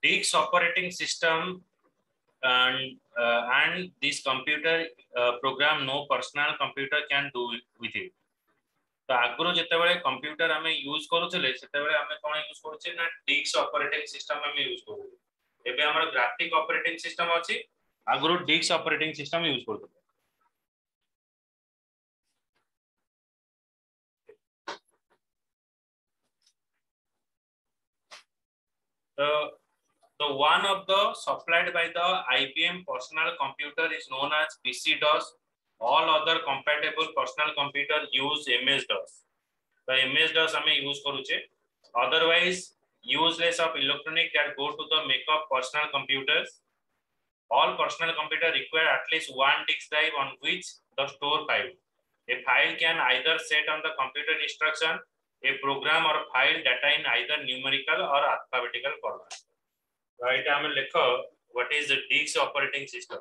DIX operating system and this computer program no personal computer can do with it. तो आगुरो जेतेबेले computer आमे use करूछले सेतेबेले आमे कोन use करूछे ना डिक्स ऑपरेटिंग सिस्टम आमे यूज करू एबे हमर ग्राफिक ऑपरेटिंग सिस्टम अछि आगुरो डिक्स ऑपरेटिंग सिस्टम यूज करतो the one of the supplied by the IBM personal computer is known as PC DOS. All other compatible personal computer use MS DOS. The MS DOS हमें use करूचे. Otherwise, useless of electronic that go to the make of personal computers. All personal computer require at least one disk drive on which the store file. A file can either set on the computer instruction, a program or file data in either numerical or alphabetical format. Right, I am lekho what is the DIX operating system.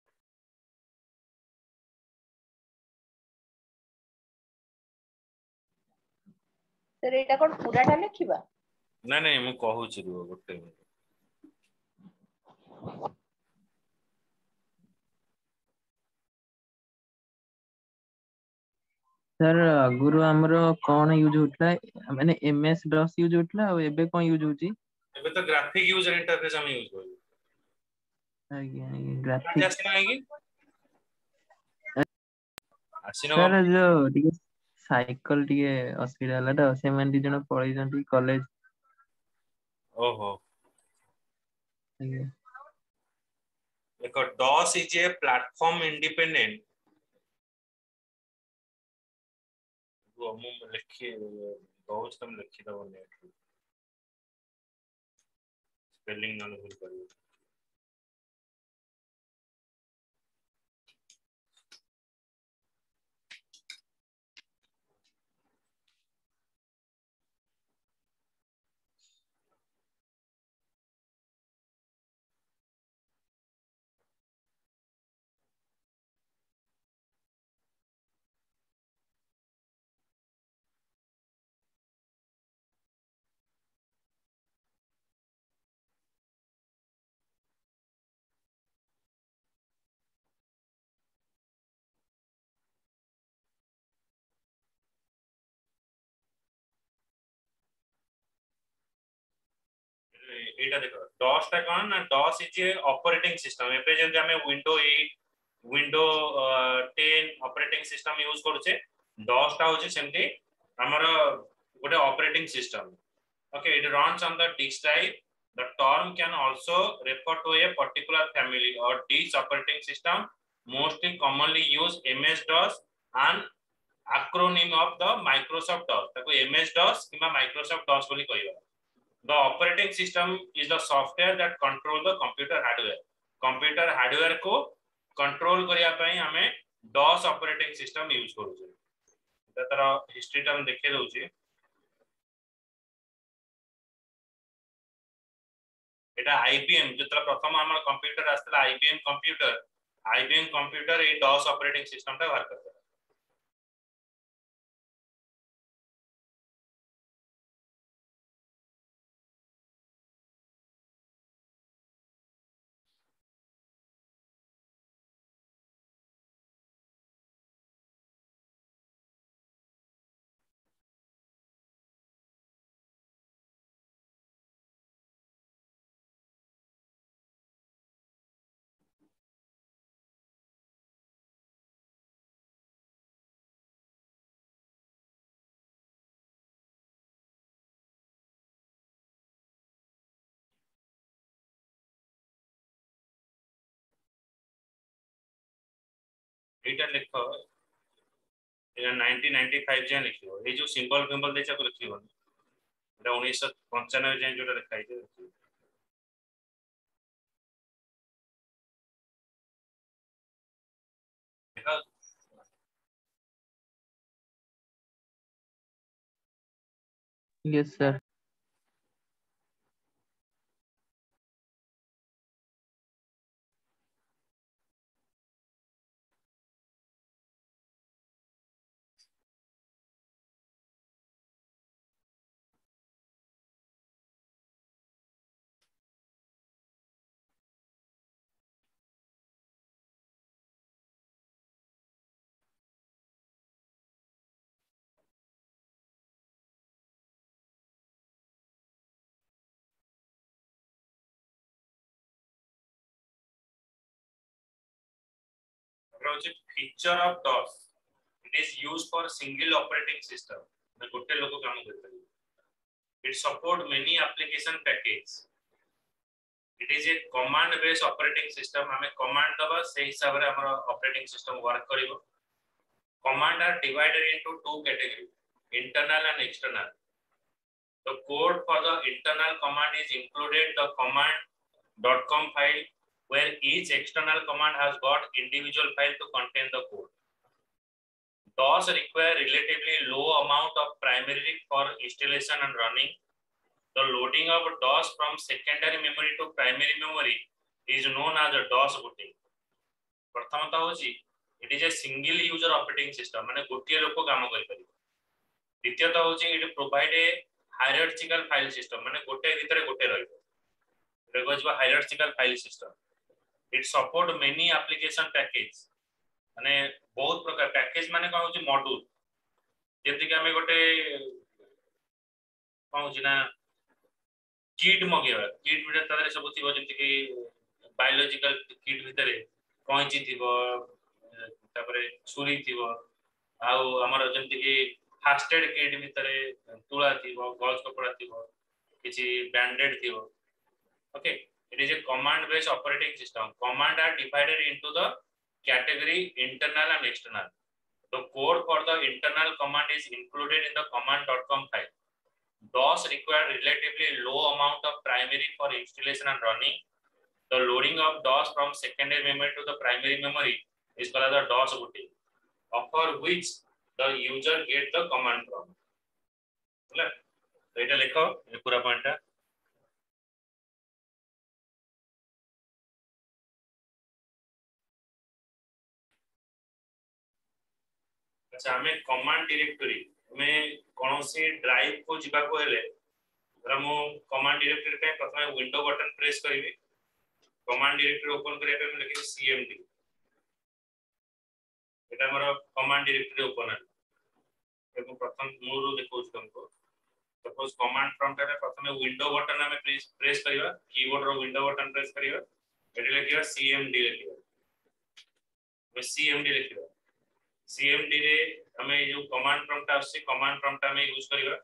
Sir एटा कोन पूराटा लिखिबा ना नहीं मु कहू छि रुओ गोटे sir गुरु हमरो कोन use होतला माने एमएस डॉस यूज होतला और एबे कोन यूज होची एबे तो ग्राफिक यूजर इंटरफेस हम यूज करू आगे ग्राफिक आसिना आगे आसिना सर जो ठीक साइकिल टिके असुविधा हला तो से मन दी जण पळै जंती कॉलेज ओहो देखो DOS is a platform independent वो मु लिखि बहुत कम लिखि दबो नेट स्पेलिंग ना भूल करियो एटा देखो DOS ता कोन ना DOS is a operating system एपे जेंते हमें window 8 window 10 operating system use करूचे DOS ता होचे सेमती हमर गोटे operating system okay it runs on the disk drive the term can also refer to a particular family or DISC operating system mostly commonly use MS DOS and acronym of the Microsoft DOS ताको MS DOS किमा Microsoft DOS बोली कहबा. The operating system is the software that control the computer hardware. Computer hardware को control करिया पई हमें DOS operating system use करू छै. तार हिस्ट्री टा हम देखे दउ छी. एटा IBM जतरा प्रथम हमर कंप्यूटर आस्तला IBM कंप्यूटर ए DOS ऑपरेटिंग सिस्टम टा वर्क करता. एटा लिखो एटा 1995 जे लिखियो ए जो सिंबल देचा को लिखियो एटा 1995 जे जोटा लिखाई छै yes sir feature of DOS it is used for single operating system मैं गोटे लोक काम कर it support many application package it is a command based operating system हमें कमांड दबा से हिसाब रे हमर ऑपरेटिंग सिस्टम वर्क करिवो command are divided into two category internal and external the code for the internal command is included the command.com file where each external command has got individual file to contain the code. DOS require relatively low amount of primary for installation and running. The loading of DOS from secondary memory to primary memory is known as a DOS booting. प्रथमतः होची it is a single user operating system माने गोटिए लोक काम करि परिबो. द्वितीयतः होची it provide a hierarchical file system माने गोटे भीतर गोटे रहइबो रेगोजबा hierarchical file system it support many application package माने बहुत प्रकार पैकेज माने कोन होची मॉड्यूल जेति कि हमें गोटे कोन होची ना किट मगेवा किट भीतर तारे सब थिबो जेति कि बायोलॉजिकल किट भीतर कोइची थिबो तापरे छुरी थिबो आउ हमर जेति कि फर्स्ट एड किट भीतर तुला थिबो गज कपड़ा थिबो किछि बैंडेड थिबो okay it is a command based operating system command are divided into the category internal and external the code for the internal command is included in the command.com file DOS require relatively low amount of primary for installation and running the loading of DOS from secondary memory to the primary memory is called the DOS booting for which the user get the command from बोला तो এটা लिखो ये पूरा point है अच्छा हमें command directory हमें कौन सी ड्राइव को जिबा को हेले हम कमांड डायरेक्टरी पे प्रथम विंडो बटन प्रेस करिवे कमांड डायरेक्टरी ओपन करिया पे लिखे cmd एटा हमर कमांड डायरेक्टरी ओपन है देखो प्रथम मूल देखो तुमको सपोज कमांड प्रॉम्प्ट रे प्रथम विंडो बटन हमें प्रेस करिवा कीबोर्ड रो विंडो बटन प्रेस करिवा एटा लिखिवा cmd लिखिवा मैं cmd लिखिवा cmd रे हमें जो कमांड प्रॉम्प्ट आसे कमांड प्रॉम्प्ट हमें यूज करिवा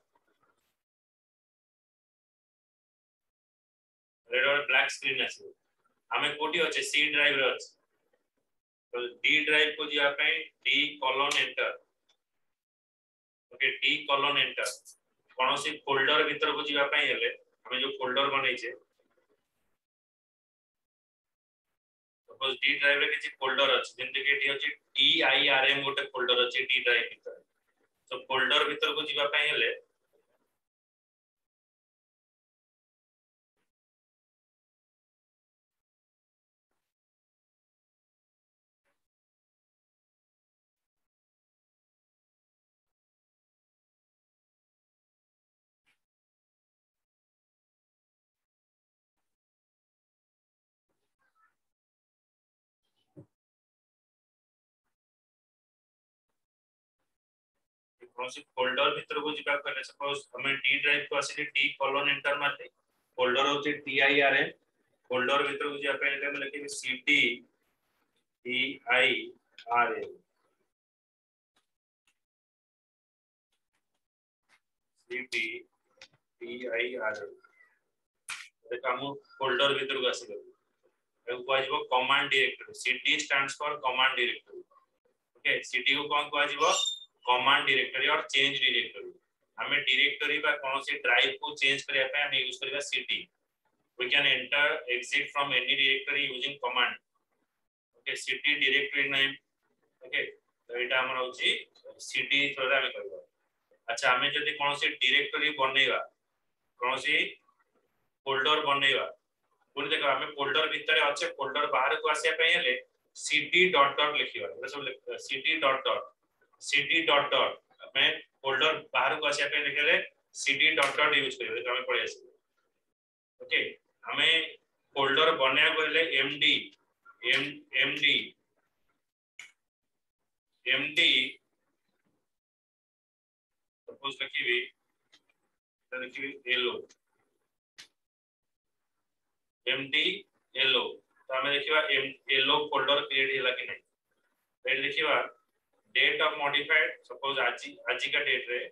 रेड और ब्लैक स्क्रीन आसे हमें कोठी होचे सी ड्राइव रे होचे तो डी ड्राइव को जिया पे D colon enter okay D colon enter कौन सी फोल्डर भीतर को जिया पे हेले हमें जो फोल्डर बनै छे सपोज डी ड्राइव रे किछि फोल्डर अछि जेंते कि एटी अछि tirm गोटे फोल्डर अछि डी ड्राइव भीतर तो फोल्डर भीतर को जिया पे हेले कौन सी फोल्डर भीतर को जिबा पहले सपोज हमें डी ड्राइव को आसी डी कोलन एंटर मारते फोल्डर होची tirm फोल्डर भीतर को जिबा पहले हम लिखे cd tirm cd tirm देखा हम फोल्डर भीतर को आसी गयो को आजिबो command directory cd stands for command directory okay cd को कोन को आजिबो कमांड डायरेक्टरी और चेंज डायरेक्टरी हमें डायरेक्टरी बा कौन सी ड्राइव को चेंज करिया पे हम यूज करिवा cd we can enter exit from any directory using command okay cd directory name okay तो एटा हमर होची cd थ्रू रे हम करबो अच्छा हमें जदी कौन सी डायरेक्टरी बनेवा कौन सी फोल्डर बनेवा पुनी देखो हमें फोल्डर भीतर अच्छे फोल्डर बाहर को आसिया पे हेले cd डॉट डॉट लिखिवा ए सब cd dot dot cd dot dot हमें फोल्डर बाहर को आसिया पे लिखले cd डॉट डॉट यूज करिवे तो हमें पड़े आसी ओके हमें फोल्डर बनेया कहले md सपोज लिखिबी तो लिखिबी लो md लो तो हमें देखिबा लो फोल्डर क्रिएट होला कि नहीं एट लिखिबा डेट ऑफ मॉडिफाइड सपोज आज का डेट रे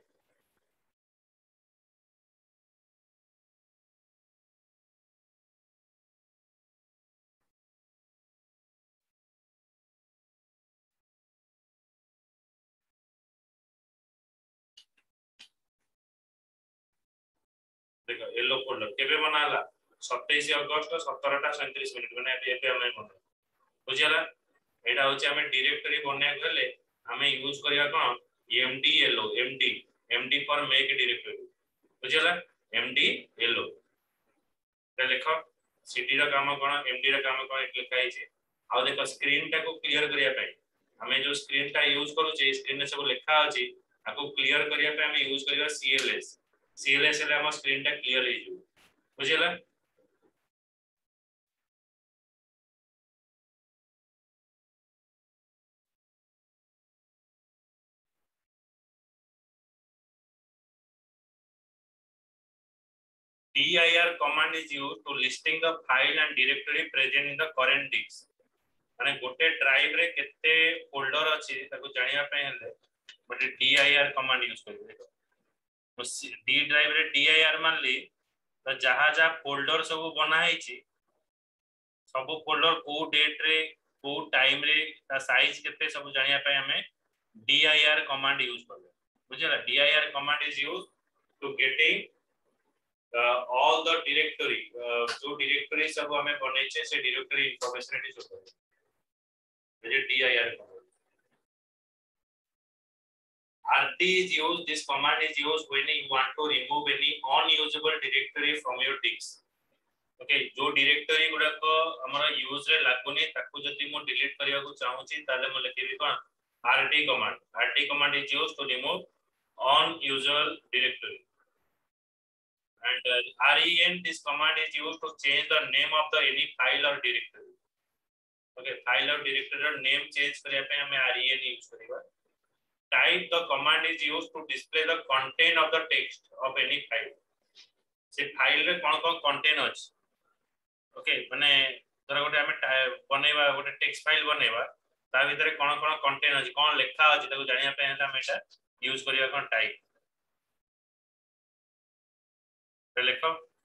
देखो येलो फोल्डर केबे बनाला 27 अगस्त 17:37 माने एबे हमें बना बुझियाला एटा होचे हमें डायरेक्टरी बने गले हमें यूज करिया कोन एमडी येलो एमडी फॉर मेक डायरेक्टरी बुझियाला एमडी येलो ते देखो सीडी रा काम कोन एमडी रा काम कोन लिखा है छै आ देखो स्क्रीन टा को क्लियर करिया पे हमें जो स्क्रीन टा यूज करू छै स्क्रीन में सब लिखा अछि आको क्लियर करिया पे हमें यूज करिया सीएलएस ले हम स्क्रीन टा क्लियर हे जो बुझियाला dir command is used to listing the file and directory present in the current disk माने गोटे ड्राइव रे केते फोल्डर अछि ताको जानिया पे हेले बट dir कमांड यूज करबे तो डी ड्राइव रे dir मानली तो जहा जहा फोल्डर सब बना है छी सब फोल्डर को डेट रे को टाइम रे ता साइज केते सब जानिया पे हमें dir कमांड यूज करबे बुझला dir command is used to getting all the directory जो directory सब हमें बने छे से directory information इट शो करे ये dir command rt is used this command is used when you want to remove any unusable directory from your disk okay जो directory गुडा को हमरा यूज रे लागुनी ताकू जति मो डिलीट करिया को चाहू छी ताले म लिखिबी कोन rt command is used to remove unusable directory and ren this command is used to change the name of the any file or directory okay file or directory name change करिया पे हमें ren use करिबा type the command is used to display the content of the text of any file से file रे कोन कोन content अछि okay माने धर गोटे हमें बनेबा गोटे टेक्स्ट फाइल बनेबा ता भीतर कोन कोन कंटेंट अछि कोन लिखा अछि ताको जानिया पे हम एटा यूज करिया कोन टाइप पे लिखो